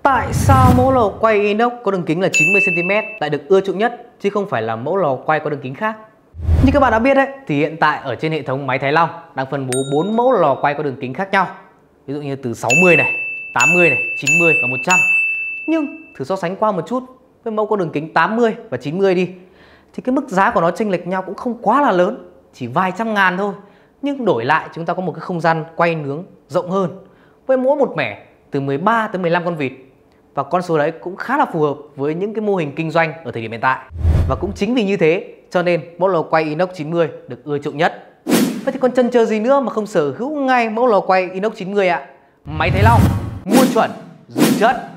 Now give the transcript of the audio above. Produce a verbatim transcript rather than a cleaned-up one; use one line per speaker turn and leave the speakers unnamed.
Tại sao mẫu lò quay inox có đường kính là chín mươi xăng ti mét lại được ưa chuộng nhất chứ không phải là mẫu lò quay có đường kính khác? Như các bạn đã biết đấy, thì hiện tại ở trên hệ thống máy Thái Long đang phân bố bốn mẫu lò quay có đường kính khác nhau. Ví dụ như từ sáu mươi này, tám mươi này, chín mươi và một trăm. Nhưng thử so sánh qua một chút với mẫu có đường kính tám mươi và chín mươi đi, thì cái mức giá của nó chênh lệch nhau cũng không quá là lớn, chỉ vài trăm ngàn thôi. Nhưng đổi lại chúng ta có một cái không gian quay nướng rộng hơn, với mỗi một mẻ từ mười ba tới mười lăm con vịt. Và con số đấy cũng khá là phù hợp với những cái mô hình kinh doanh ở thời điểm hiện tại. Và cũng chính vì như thế cho nên mẫu lò quay inox chín mươi được ưa chuộng nhất. Vậy thì còn chần chờ gì nữa mà không sở hữu ngay mẫu lò quay inox chín mươi ạ? Máy Thái Long, mua chuẩn, dùng chất.